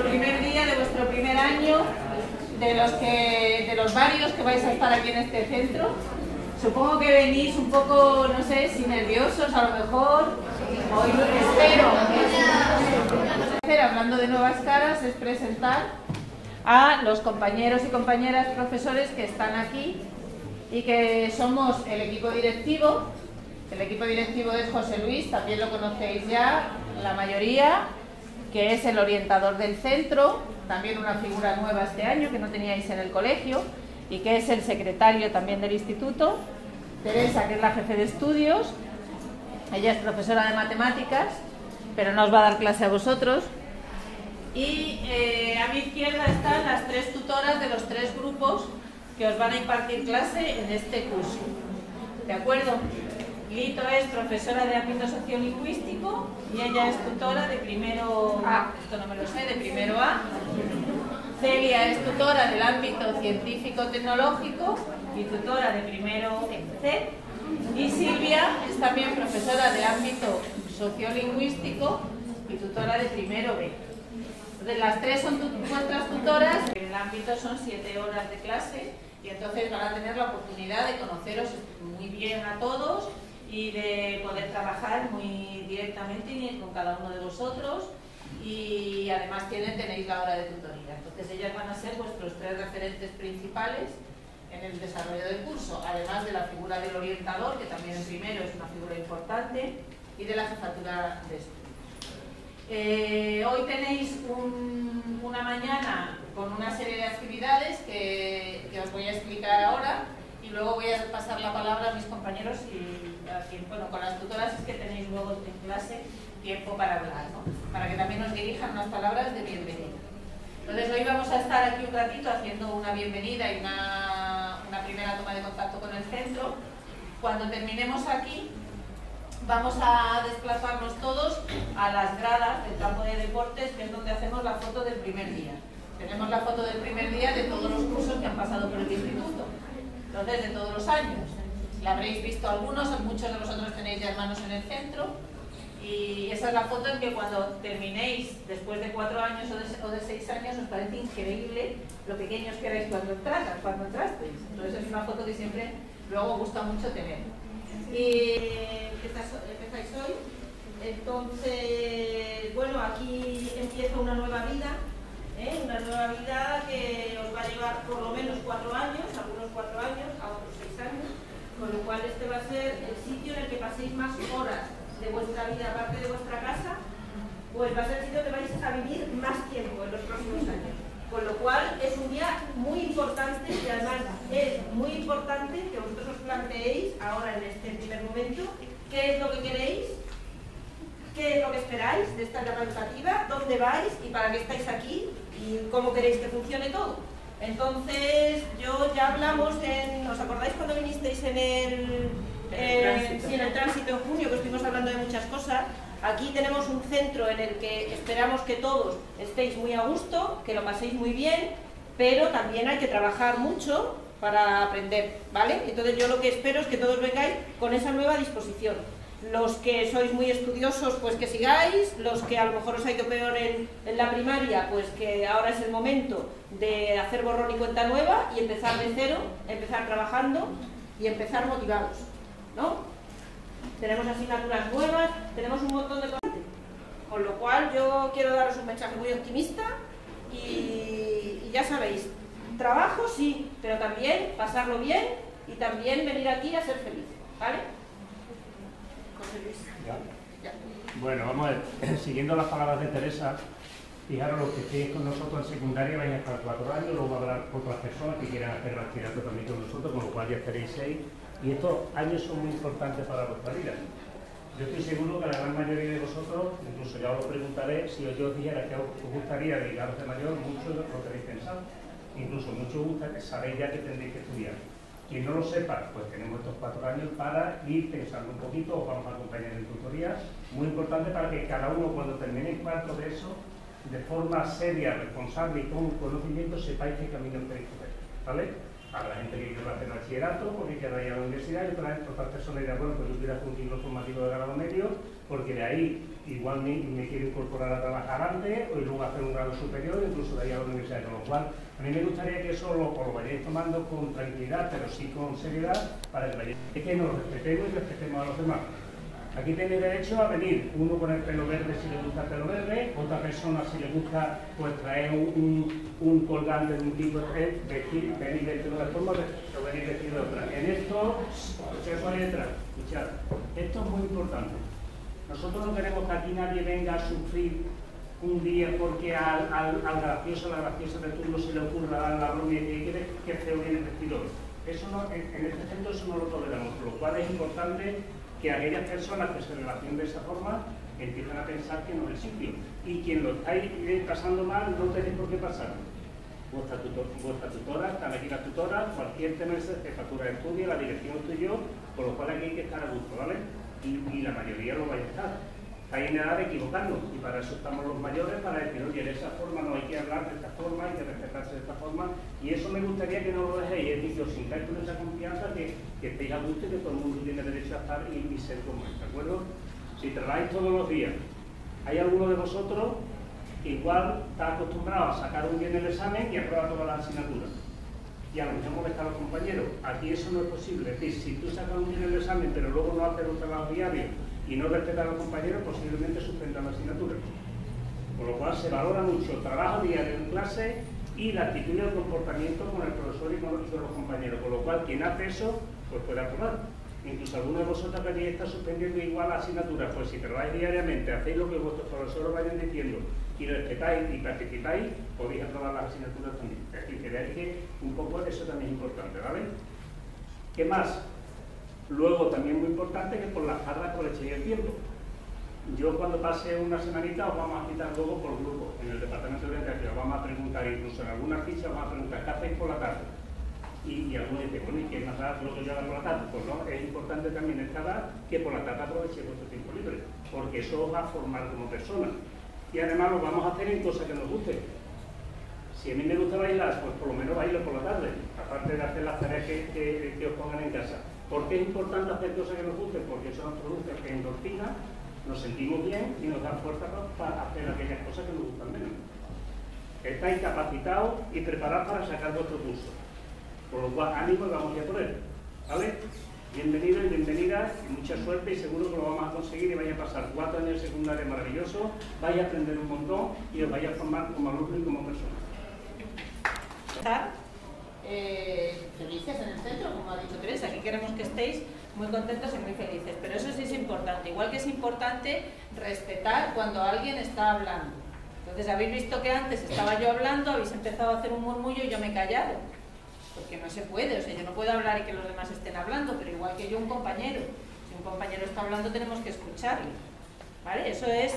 primer día de vuestro primer año, de los varios que vais a estar aquí en este centro. Supongo que venís un poco, no sé, si nerviosos a lo mejor. Hoy espero, hablando de nuevas caras, es presentar a los compañeros y compañeras profesores que están aquí y que somos el equipo directivo. El equipo directivo es José Luis, también lo conocéis ya, la mayoría, que es el orientador del centro, también una figura nueva este año que no teníais en el colegio, y que es el secretario también del instituto. Teresa, que es la jefe de estudios, ella es profesora de matemáticas, pero no os va a dar clase a vosotros. Y a mi izquierda están las 3 tutoras de los 3 grupos que os van a impartir clase en este curso. ¿De acuerdo? Lito es profesora de ámbito sociolingüístico y ella es tutora de primero A, esto no me lo sé, de primero A. Celia es tutora del ámbito científico-tecnológico y tutora de primero C. Y Silvia es también profesora de ámbito sociolingüístico y tutora de primero B. Entonces, las 3 son vuestras tutoras, en el ámbito son 7 horas de clase y entonces van a tener la oportunidad de conoceros muy bien a todos y de poder trabajar muy directamente con cada uno de vosotros, y además tenéis la hora de tutoría. Entonces ellas van a ser vuestros 3 referentes principales en el desarrollo del curso, además de la figura del orientador, que también en primero es una figura importante, y de la jefatura de estudios. Hoy tenéis una mañana con una serie de actividades que os voy a explicar ahora, y luego voy a pasar la palabra a mis compañeros y bueno, con las tutoras es que tenéis luego en clase tiempo para hablar, ¿no? Para que también nos dirijan unas palabras de bienvenida. Entonces hoy vamos a estar aquí un ratito haciendo una bienvenida y una primera toma de contacto con el centro. Cuando terminemos aquí vamos a desplazarnos todos a las gradas del campo de deportes, que es donde hacemos la foto del primer día. Tenemos la foto del primer día de todos los cursos que han pasado por el instituto, entonces de todos los años. La habréis visto algunos, muchos de vosotros tenéis ya hermanos en el centro, y esa es la foto en que cuando terminéis, después de 4 años o de 6 años, os parece increíble lo pequeños que erais cuando entrasteis. Entonces es una foto que siempre luego gusta mucho tener. Y empezáis hoy. Entonces, bueno, aquí empieza una nueva vida, una nueva vida que os va a llevar por lo menos 4 años, algunos 4 años, a otros 6 años, con lo cual este va a ser el sitio en el que paséis más horas de vuestra vida, aparte de vuestra casa, pues va a ser el sitio que vais a vivir más tiempo en los próximos años. Con lo cual es un día muy importante, y además es muy importante que vosotros os planteéis ahora en este primer momento qué es lo que queréis, qué es lo que esperáis de esta etapa educativa, dónde vais y para qué estáis aquí y cómo queréis que funcione todo. Entonces, ya hablamos ¿os acordáis cuando vinisteis en el tránsito en junio, que estuvimos hablando de muchas cosas? Aquí tenemos un centro en el que esperamos que todos estéis muy a gusto, que lo paséis muy bien, pero también hay que trabajar mucho para aprender, ¿vale? Entonces yo lo que espero es que todos vengáis con esa nueva disposición. Los que sois muy estudiosos, pues que sigáis. Los que a lo mejor os ha ido peor en la primaria, pues que ahora es el momento de hacer borrón y cuenta nueva y empezar de cero, empezar trabajando y empezar motivados, ¿no? Tenemos asignaturas nuevas, tenemos un montón de cosas, con lo cual yo quiero daros un mensaje muy optimista y ya sabéis, trabajo sí, pero también pasarlo bien y también venir aquí a ser feliz, ¿vale? José Luis. Ya. Bueno, vamos a ver, siguiendo las palabras de Teresa, fijaros, los que estéis con nosotros en secundaria vais a estar 4 años, luego habrá otras personas que quieran hacer bachillerato también con nosotros, con lo cual ya estaréis 6, y estos años son muy importantes para vuestra vida. Yo estoy seguro que la gran mayoría de vosotros, incluso ya os lo preguntaré, si yo os dijera que os gustaría dedicaros de mayor, muchos lo tenéis pensado, incluso muchos sabéis ya que tendréis que estudiar. Quien no lo sepa, pues tenemos estos 4 años para ir pensando un poquito, os vamos a acompañar en tutorías, muy importante para que cada uno cuando termine el cuarto de eso, de forma seria, responsable y con conocimiento, sepáis qué camino tenéis que ver, ¿vale? Habrá gente que quiera hacer bachillerato porque quiera ir a la universidad y otras personas dirán, bueno, pues yo quiero hacer un ciclo formativo de grado medio porque de ahí igual me quiero incorporar a trabajar antes o luego hacer un grado superior, incluso de ahí a la universidad, con lo cual a mí me gustaría que eso lo vayáis tomando con tranquilidad, pero sí con seriedad, para que nos respetemos y respetemos a los demás. Aquí tenéis derecho a venir, uno con el pelo verde si le gusta el pelo verde, otra persona si le gusta pues traer un colgante de un tipo, venir vestido de una forma o venir vestido de otra. En esto, se puede entrar, escuchad, esto es muy importante. Nosotros no queremos que aquí nadie venga a sufrir un día porque al gracioso, a la graciosa de turno se le ocurra la broma y quiere que feo viene vestido. Eso no, en este centro eso no lo toleramos, por lo cual es importante que aquellas personas que se relacionen de esa forma empiezan a pensar que no es el sitio. Y quien lo estáis pasando mal, no tenéis por qué pasar. Vuestra tutora, están aquí las tutoras, cualquier tema de jefatura de estudio, la dirección estoy yo, con lo cual aquí hay que estar a gusto, ¿vale? Y la mayoría lo vais a estar. Estáis en edad de equivocarnos, y para eso estamos los mayores, para decir, oye, de esa forma no hay que hablar de esta forma, hay que respetarse de esta forma, y eso me gustaría que no lo dejéis, es decir, que os sintáis con esa confianza, que estéis a gusto y que todo el mundo tiene derecho a estar y ser como es, ¿de acuerdo? Si trabajáis todos los días, hay alguno de vosotros que igual está acostumbrado a sacar un bien el examen y aprueba todas las asignaturas. Y a lo mejor molesta a los compañeros. Aquí eso no es posible. Es decir, si tú sacas un bien el examen pero luego no haces un trabajo diario y no respetas a los compañeros, posiblemente suspendan la asignatura. Con lo cual se valora mucho el trabajo diario en clase y la actitud y el comportamiento con el profesor y con los compañeros. Con lo cual, quien hace eso, pues puede aprobar. Incluso alguno de vosotros que está suspendiendo igual la asignatura, pues si trabajáis diariamente, hacéis lo que vuestros profesores vayan diciendo y respetáis y participáis, podéis aprobar las asignaturas también. Es decir, que veáis que un poco eso también es importante, ¿vale? ¿Qué más? Luego, también muy importante que por las tardes aprovechéis el tiempo. Yo cuando pase una semanita os vamos a citar luego por grupo, en el departamento de orientación, os vamos a preguntar, incluso en alguna ficha os vamos a preguntar, ¿qué hacéis por la tarde? Y algunos dicen, bueno, ¿y qué más da lo que yo haga por la tarde? Pues no, es importante también esta edad que por la tarde aprovechéis vuestro tiempo libre, porque eso os va a formar como persona. Y además lo vamos a hacer en cosas que nos gusten. Si a mí me gusta bailar, pues por lo menos bailo por la tarde, aparte de hacer las tareas que os pongan en casa. ¿Por qué es importante hacer cosas que nos gusten? Porque eso nos produce endorfina, nos sentimos bien y nos da fuerza para hacer aquellas cosas que nos gustan menos. Estáis capacitados y preparados para sacar vuestro curso. Por lo cual, ánimo y vamos a por él. ¿Vale? Bienvenidos y bienvenidas, y mucha suerte y seguro que lo vamos a conseguir y vais a pasar 4 años de secundaria maravillosos, vais a aprender un montón y os vais a formar como alumnos y como personas. Felices en el centro, como ha dicho Teresa, aquí queremos que estéis muy contentos y muy felices, pero eso sí es importante, igual que es importante respetar cuando alguien está hablando. Entonces habéis visto que antes estaba yo hablando, habéis empezado a hacer un murmullo y yo me he callado, porque no se puede, o sea, yo no puedo hablar y que los demás estén hablando, pero igual que yo un compañero, si un compañero está hablando tenemos que escucharle, ¿vale? Eso es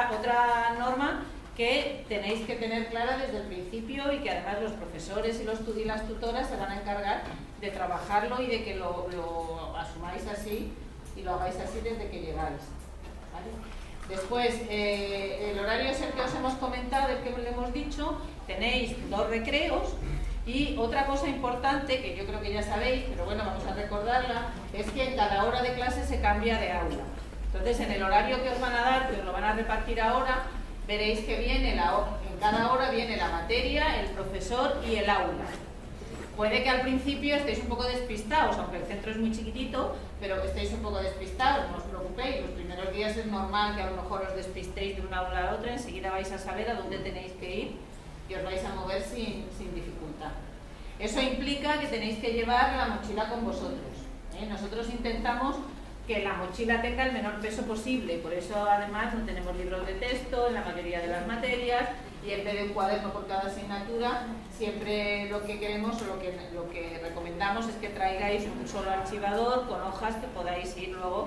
otra norma que tenéis que tener clara desde el principio y que además los profesores y las tutoras se van a encargar de trabajarlo y de que lo asumáis así y lo hagáis así desde que llegáis, ¿vale? Después, el horario es el que os hemos comentado, el que le hemos dicho, tenéis 2 recreos y otra cosa importante que yo creo que ya sabéis, pero bueno, vamos a recordarla, es que en cada hora de clase se cambia de aula. Entonces, en el horario que os van a dar, que os lo van a repartir ahora, veréis que viene en cada hora viene la materia, el profesor y el aula. Puede que al principio estéis un poco despistados, aunque el centro es muy chiquitito, pero que estéis un poco despistados, no os preocupéis, los primeros días es normal que a lo mejor os despistéis de una aula a otra, enseguida vais a saber a dónde tenéis que ir y os vais a mover sin dificultad. Eso implica que tenéis que llevar la mochila con vosotros, ¿eh? Nosotros intentamos que la mochila tenga el menor peso posible, por eso además no tenemos libros de texto en la mayoría de las materias y en vez de un cuaderno por cada asignatura, siempre lo que queremos o lo que recomendamos es que traigáis un solo archivador con hojas que podáis ir luego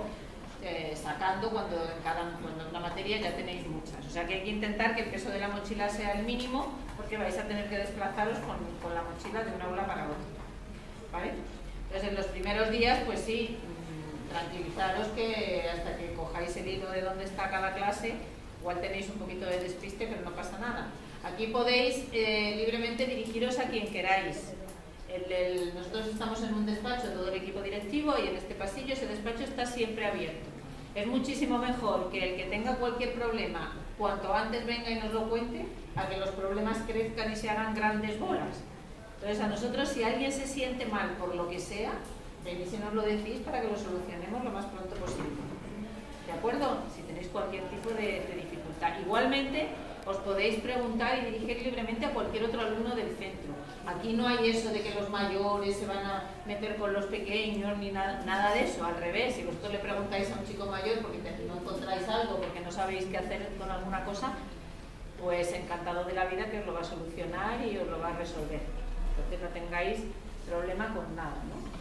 sacando cuando en una materia ya tenéis muchas. O sea que hay que intentar que el peso de la mochila sea el mínimo porque vais a tener que desplazaros con la mochila de un aula para otra, ¿vale? Entonces en los primeros días, pues sí, tranquilizaros que hasta que cojáis el hilo de dónde está cada clase, igual tenéis un poquito de despiste, pero no pasa nada. Aquí podéis libremente dirigiros a quien queráis. Nosotros estamos en un despacho, todo el equipo directivo, y en este pasillo ese despacho está siempre abierto. Es muchísimo mejor que el que tenga cualquier problema, cuanto antes venga y nos lo cuente, a que los problemas crezcan y se hagan grandes bolas. Entonces, a nosotros, si alguien se siente mal por lo que sea, venís y nos lo decís para que lo solucionemos lo más pronto posible. ¿De acuerdo? Si tenéis cualquier tipo de dificultad. Igualmente, os podéis preguntar y dirigir libremente a cualquier otro alumno del centro. Aquí no hay eso de que los mayores se van a meter con los pequeños, ni nada de eso. Al revés, si vosotros le preguntáis a un chico mayor porque no encontráis algo, porque no sabéis qué hacer con alguna cosa, pues encantado de la vida que os lo va a solucionar y os lo va a resolver. Entonces no tengáis problema con nada, ¿no?